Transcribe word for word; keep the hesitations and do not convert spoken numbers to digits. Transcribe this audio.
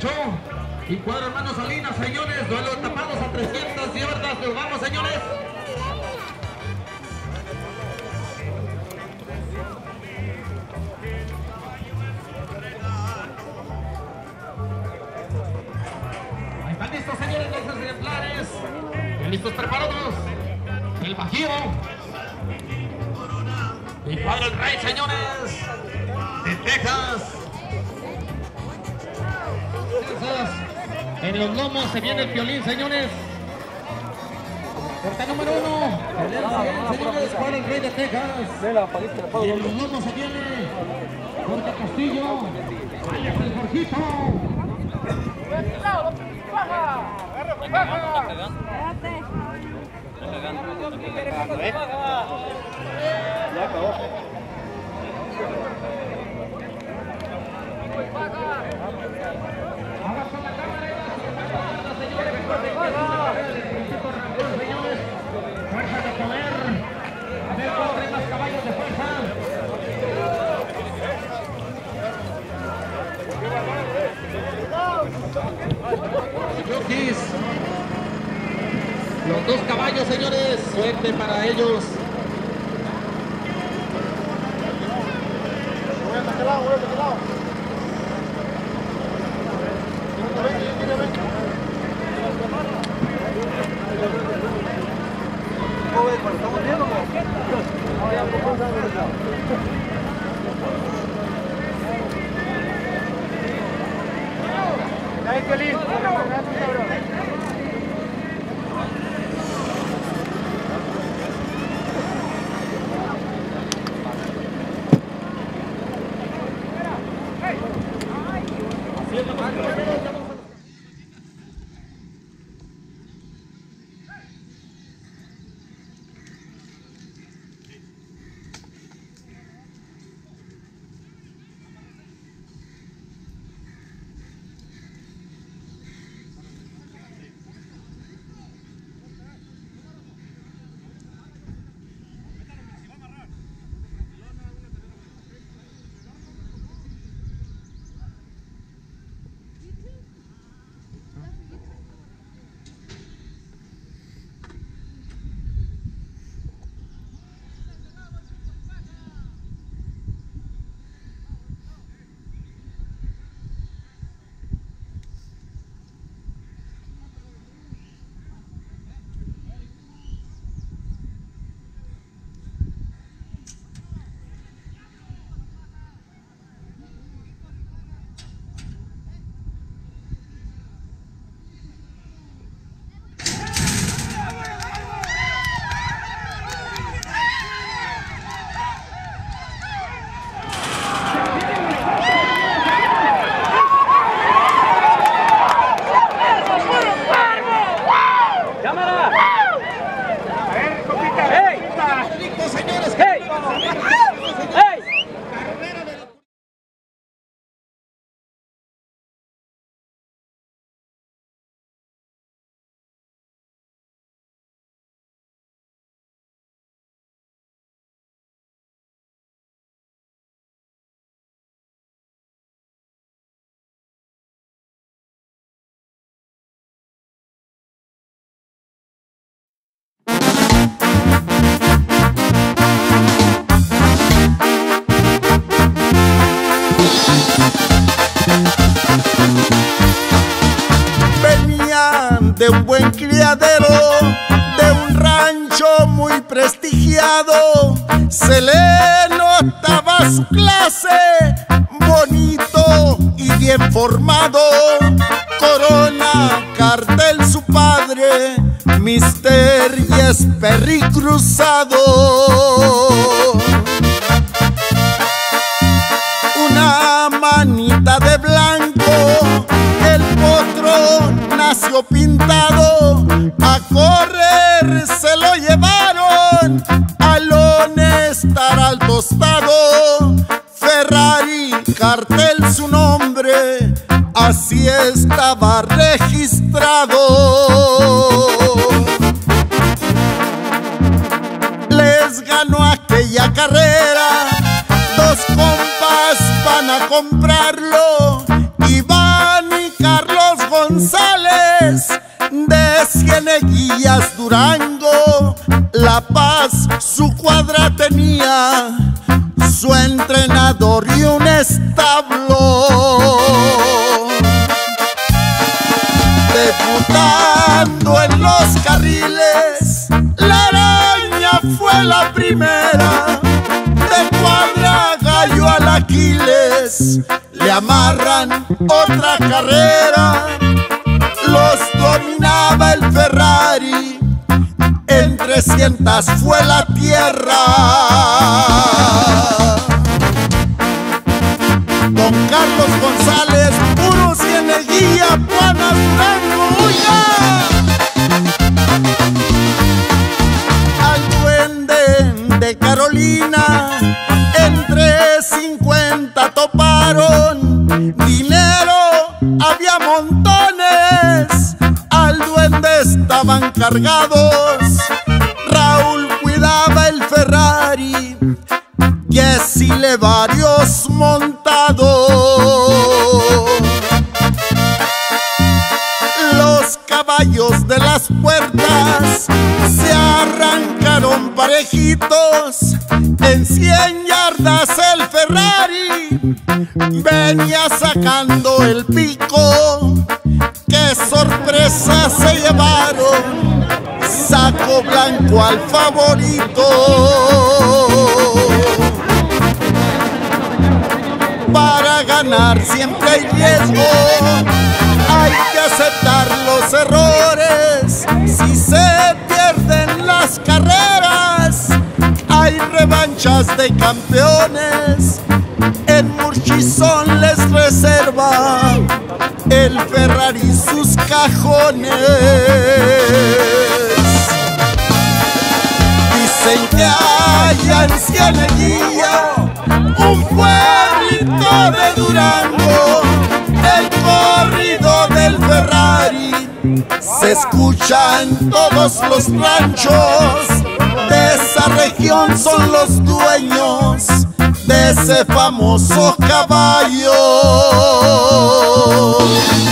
Rancho y Cuadro Hermanos Salinas, señores. Duelo tapados a trescientas yardas. Nos vamos, señores. Ahí están listos, señores, los ejemplares. Listos, preparados. El Bajío. Y Cuadro el Rey, señores. De Texas. En los lomos se viene el violín, señores. Puerta número uno. El señores, Cuadro el Rey de Texas. Y en los lomos se viene Jorge Castillo. Alias el Jorgito. Ya acabó. Fuerza de poder. A ver cuál trae más caballos de fuerza. Jockeys. Los dos caballos, señores. Suerte para ellos. Voy a este lado, voy a este lado. ¿Estamos viendo? Ahí feliz. Venían de un buen criadero, de un rancho muy prestigiado. Se le notaba su clase, bonito y bien formado. Corona, Cartel su padre, Mister y Esperri cruzado. Una manita de blanco, el potro nació pintado. A correr se lo llevaron, al honestar al tostado. Ferrari, Cartel su nombre, así estaba registrado. Les ganó aquella carrera, dos compas van a comprarlo, Iván y Carlos. González de Cieneguillas, Durango. La Paz su cuadra tenía, su entrenador y un establo. Debutando en los carriles, la Araña fue la primera. De cuadra Gallo al Aquiles le amarran otra carrera. Los dominaba el Ferrari, en trescientas fue la tierra. Don Carlos González, puro Cieneguilla, Planas, Durango, ¡oiga! Al Duende de Carolina, entre cincuenta toparon. Dinero había montones, al Duende estaban cargados. Raúl cuidaba el Ferrari, Yesile varios montados. Los caballos de las puertas se arrancaron parejitos. En cien yardas el Ferrari venía sacando el pico. ¡Qué sorpresa se llevaron! Saco blanco al favorito. Para ganar siempre hay riesgo, hay que aceptar los errores. Si se pierden las carreras, hay revanchas de campeones. En Murchison les reserva el Ferrari sus cajones. Dicen que allá en Cieneguilla, un pueblito de Durango, el corrido del Ferrari se escucha en todos los ranchos. De esa región son los dueños de ese famoso caballo.